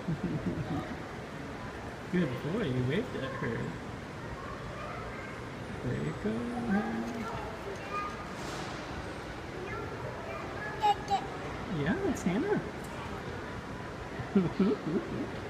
Good boy, you waved at her. There you go. Yeah, it's Hannah.